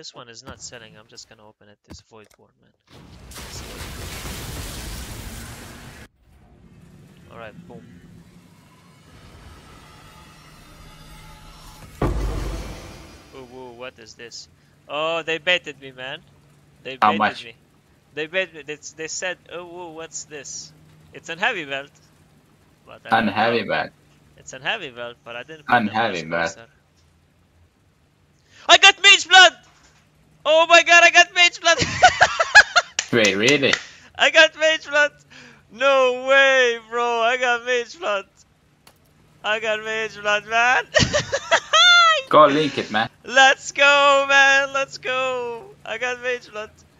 this one is not selling. I'm just gonna open it. This voidborn, man. Alright, boom. Ooh, what is this? Oh, they baited me, man. They How baited much? me. They baited me. They said, oh, what's this? It's an heavy belt. But I don't Unheavy know. belt. It's an heavy belt, but I didn't put them Unheavy much belt. closer. I got mage blood! Oh my god, I got mage blood! Wait, really? I got mage blood! No way, bro! I got mage blood! I got mage blood, man! Go link it, man. Let's go, man! Let's go! I got mage blood.